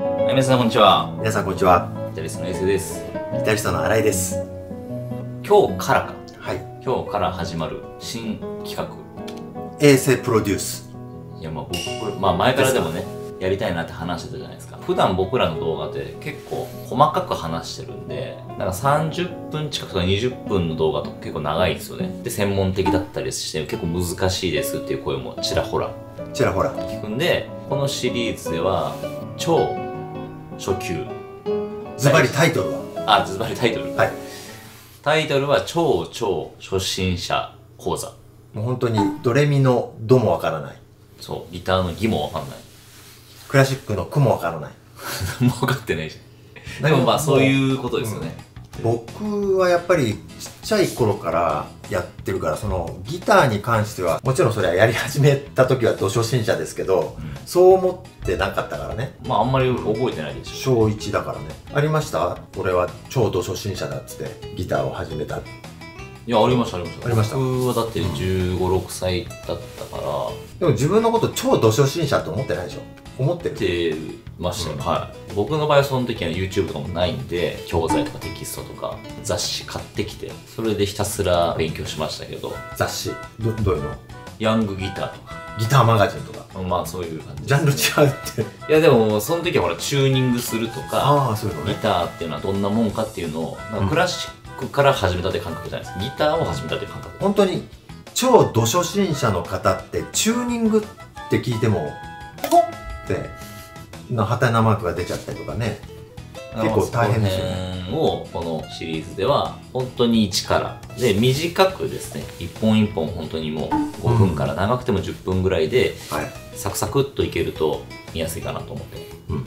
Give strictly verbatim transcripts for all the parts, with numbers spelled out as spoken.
はい、皆さんこんにちは。 皆さんこんにちは。 ギタリストのエーセです。 ギタリストの新井です。 今日からか。 はい。 今日から始まる新企画。 衛星プロデュース。 いや、まあ僕、まあ前からでもね、やりたいなって話してたじゃないですか。普段僕らの動画って結構細かく話してるんで、なんかさんじゅっぷん近くとかにじゅっぷんの動画とか結構長いんですよね。で、専門的だったりして結構難しいですっていう声もちらほら。 ちらほら。 聞くんで、このシリーズでは、超初級。 ズバリタイトルはあ、ズバリタイトル。 はい。 タイトルは超超初心者講座。 もう本当にドレミのドもわからない。 そう、ギターのギもわかんない。 クラシックのクもわからない。 もう分かってないじゃん。でもまあそういうことですよね。 うん、僕はやっぱりちっちゃい頃からやってるから、そのギターに関してはもちろんそれはやり始めた時はど初心者ですけど、うん、そう思ってなかったからね。 まああんまり覚えてないでしょ。 しょういちだからね。ありました？俺は超ど初心者だっつってギターを始めた。 いや、ありましたありました。 ありました。 僕はだってじゅうご、ろくさいだったから。 でも自分のこと超ど初心者って思ってないでしょ？思ってるってましたよ、うん、はい。僕の場合はその時は YouTube とかもないんで、教材とかテキストとか雑誌買ってきて、それでひたすら勉強しましたけど。 雑誌どどういうの？ ヤングギターとかギターマガジンとか。 まあそういう感じ、 ジャンル違うって。 いやでもその時はほらチューニングするとか、 ああそういうのね、 ギターっていうのはどんなもんかっていうのをなんかクラシックから始めたって感覚じゃないです、うん、ギターを始めたって感覚。 本当に超ど初心者の方ってチューニングって聞いてもポッってのハテナマークが出ちゃったりとかね、結構大変ですよね。 をこのシリーズでは本当に一からで短くですね、一本一本本当にもうごふんから長くてもじゅっぷんぐらいで、はい、サクサクっといけると見やすいかなと思ってます。うん、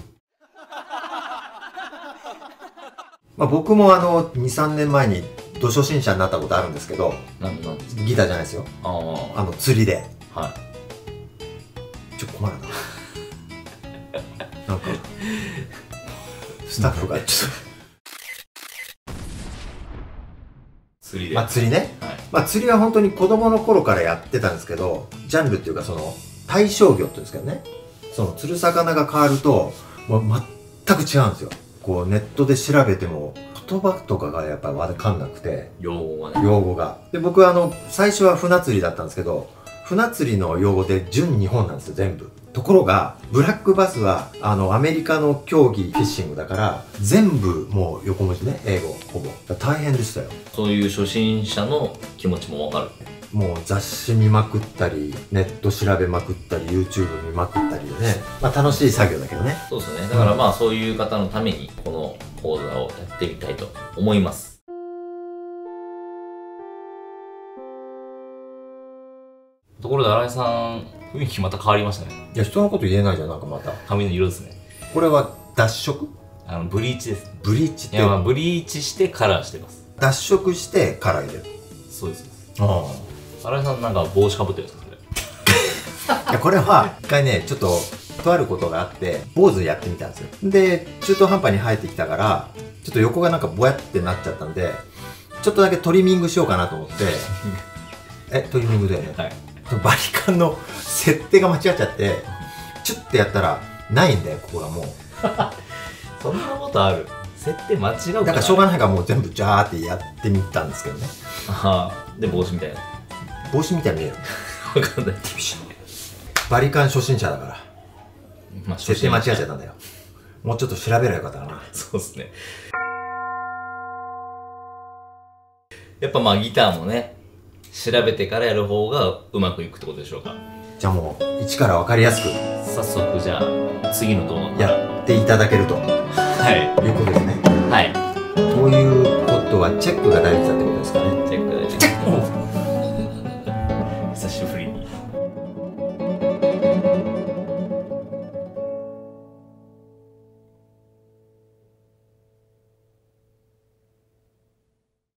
まあ僕もあのにさんねんまえにど初心者になったことあるんですけど、 なんなんですか？ ギターじゃないですよ。ああの釣りで。 はい。 ちょっと困るな。なんかスタッフがちょっと釣りで、 まあ釣りね、はい、まあ釣りは本当に子供の頃からやってたんですけど、ジャンルっていうかその対象魚っていうんですけどね、その釣る魚が変わるともう全く違うんですよ。こうネットで調べても言葉とかがやっぱ分かんなくて、 用語がね、 用語が。で僕はあの最初は船釣りだったんですけど、船釣りの用語で純日本なんですよ全部。ところがブラックバスはあのアメリカの競技フィッシングだから全部もう横文字ね、英語ほぼ。大変でしたよ。 そういう初心者の気持ちも分かる。 もう雑誌見まくったりネット調べまくったり YouTube 見まくったりでね、まあ楽しい作業だけどね。 そうですよね。だからまあそういう方のためにこの講座をやってみたいと思います。ところで新井さん、雰囲気また変わりましたね。 いや、人のこと言えないじゃん、なんかまた。 髪の色ですね。 これは脱色？ あの、ブリーチです。 ブリーチって。 いや、まあ、ブリーチしてカラーしてます。 脱色してカラー入れる。 そうです。 ああ。新井さんなんか帽子かぶってるんですか、 それ。いや、これは、一回ね、ちょっと、とあることがあって、坊主やってみたんですよ。で、中途半端に生えてきたから、ちょっと横がなんかぼやってなっちゃったんで、ちょっとだけトリミングしようかなと思って、え、トリミングだよね。はい。バリカンの設定が間違っちゃってチュッてやったらないんだよ、ここがもう。 そんなことある？設定間違うから。 だからしょうがないからもう全部ジャーってやってみたんですけどね。 ああ、で帽子みたいな。 帽子みたいに見える。 分かんない。 バリカン初心者だから、 まあ、 設定間違えちゃったんだよ。もうちょっと調べればよかったかな。 そうですね。やっぱまあギターもね、調べてからやる方がうまくいくってことでしょうか。 じゃあもう一から分かりやすく早速じゃあ次の動画やっていただけると、 はい、 いうことですね。 はい。 ということはチェックが大事だってことですかね。 チェック